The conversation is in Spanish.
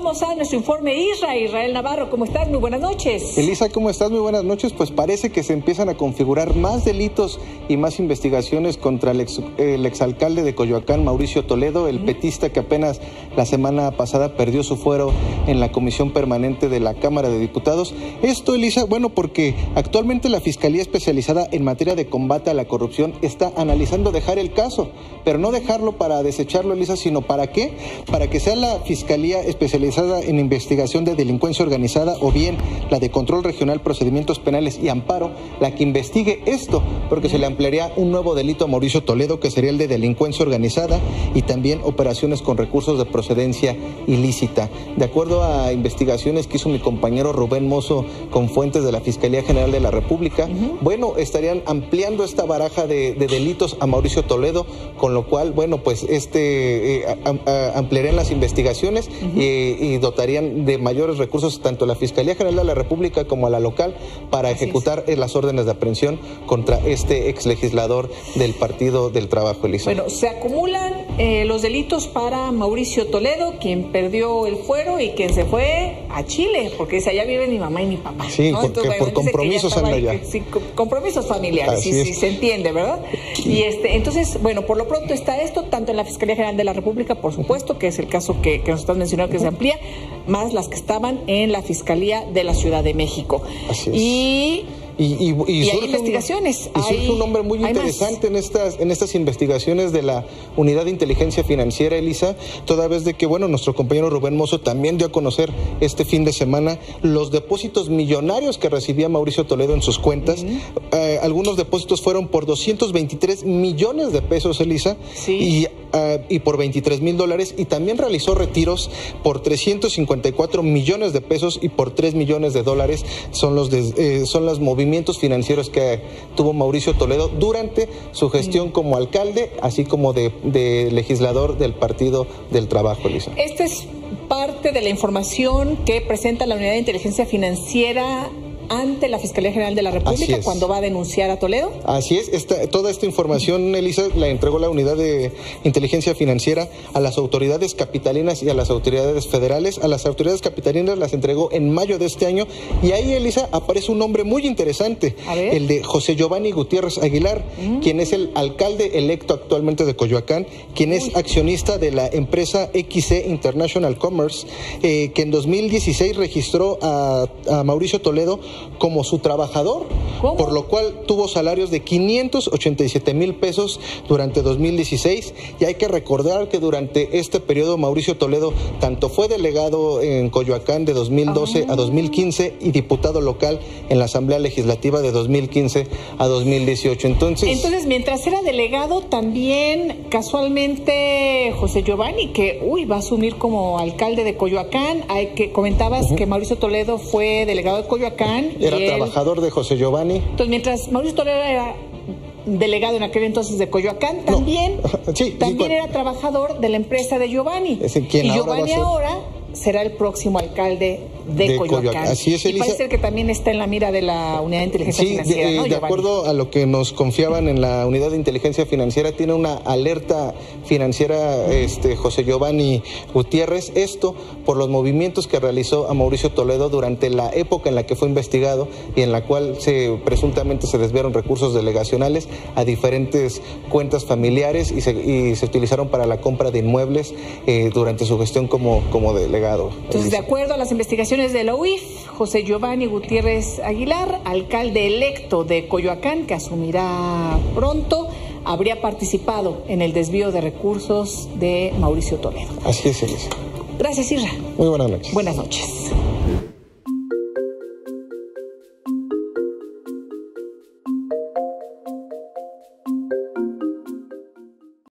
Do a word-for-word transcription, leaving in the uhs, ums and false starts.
Vamos a nuestro informe Isra, Israel Navarro. ¿Cómo estás? Muy buenas noches. Elisa, ¿cómo estás? Muy buenas noches. Pues parece que se empiezan a configurar más delitos y más investigaciones contra el, ex, el exalcalde de Coyoacán, Mauricio Toledo, el uh-huh. petista que apenas la semana pasada perdió su fuero en la Comisión Permanente de la Cámara de Diputados. Esto, Elisa, bueno, porque actualmente la Fiscalía Especializada en Materia de Combate a la Corrupción está analizando dejar el caso, pero no dejarlo para desecharlo, Elisa, sino ¿para qué? Para que sea la Fiscalía Especializada en Investigación de Delincuencia Organizada o bien la de Control Regional, Procedimientos Penales y Amparo la que investigue esto, porque se le ampliaría un nuevo delito a Mauricio Toledo, que sería el de delincuencia organizada y también operaciones con recursos de procedencia ilícita. De acuerdo a investigaciones que hizo mi compañero Rubén Mozo con fuentes de la Fiscalía General de la República, uh-huh. bueno, estarían ampliando esta baraja de, de delitos a Mauricio Toledo, con lo cual, bueno, pues este eh, a, a, ampliarían las investigaciones uh-huh. eh, y dotarían de mayores recursos tanto a la Fiscalía General de la República como a la local para Así ejecutar es. las órdenes de aprehensión contra este ex legislador del Partido del Trabajo, Elisa. Bueno, se acumulan eh, los delitos para Mauricio Toledo, quien perdió el fuero y quien se fue a Chile, porque dice, allá viven mi mamá y mi papá. Sí, ¿no? Porque Entonces, por compromisos anda allá. Sí, compromisos familiares, sí, sí, se entiende, ¿verdad? Y este, entonces, bueno, por lo pronto está esto, tanto en la Fiscalía General de la República, por supuesto, que es el caso que, que nos estás mencionando, que se amplía, más las que estaban en la Fiscalía de la Ciudad de México. Así es. Y... Y, y, y, y hay investigaciones. Un, y surge hay, un nombre muy interesante en estas, en estas investigaciones de la Unidad de Inteligencia Financiera, Elisa, toda vez de que, bueno, nuestro compañero Rubén Mozo también dio a conocer este fin de semana los depósitos millonarios que recibía Mauricio Toledo en sus cuentas. Uh-huh. eh, algunos depósitos fueron por doscientos veintitrés millones de pesos, Elisa, sí. y, uh, y por veintitrés mil dólares, y también realizó retiros por trescientos cincuenta y cuatro millones de pesos y por tres millones de dólares. Son los, de, eh, son las movimientos financieros que tuvo Mauricio Toledo durante su gestión sí. como alcalde, así como de, de legislador del Partido del Trabajo, Elisa. Esta es parte de la información que presenta la Unidad de Inteligencia Financiera ante la Fiscalía General de la República cuando va a denunciar a Toledo. Así es, esta, toda esta información, Elisa, la entregó la Unidad de Inteligencia Financiera a las autoridades capitalinas y a las autoridades federales. A las autoridades capitalinas las entregó en mayo de este año, y ahí, Elisa, aparece un nombre muy interesante, el de José Giovanni Gutiérrez Aguilar, mm. quien es el alcalde electo actualmente de Coyoacán, quien es Uy. accionista de la empresa X C International Commerce, eh, que en dos mil dieciséis registró a, a Mauricio Toledo como su trabajador, ¿Cómo? por lo cual tuvo salarios de quinientos ochenta y siete mil pesos durante dos mil dieciséis, y hay que recordar que durante este periodo Mauricio Toledo tanto fue delegado en Coyoacán de dos mil doce ah. a dos mil quince y diputado local en la Asamblea Legislativa de dos mil quince a dos mil dieciocho. Entonces, Entonces mientras era delegado, también casualmente José Giovanni, que uy, va a asumir como alcalde de Coyoacán, hay que comentabas uh-huh. que Mauricio Toledo fue delegado de Coyoacán. Era él, trabajador de José Giovanni. Entonces, mientras Mauricio Toledo era delegado en aquel entonces de Coyoacán, también, no. sí, también sí, era trabajador de la empresa de Giovanni. Es quien y ahora Giovanni ahora será el próximo alcalde de, de Coyoacán. Coyoacán. Así es, Elisa. Y parece que también está en la mira de la Unidad de Inteligencia sí, Financiera, de, ¿no, de Giovanni? acuerdo a lo que nos confiaban en la Unidad de Inteligencia Financiera, tiene una alerta financiera uh-huh. este, José Giovanni Gutiérrez, esto por los movimientos que realizó a Mauricio Toledo durante la época en la que fue investigado y en la cual se presuntamente se desviaron recursos delegacionales a diferentes cuentas familiares y se, y se utilizaron para la compra de inmuebles eh, durante su gestión como, como delegado. Entonces, de acuerdo a las investigaciones de la U I F, José Giovanni Gutiérrez Aguilar, alcalde electo de Coyoacán, que asumirá pronto, habría participado en el desvío de recursos de Mauricio Toledo. Así es, Elisa. Gracias, Isra. Muy buenas noches. Buenas noches.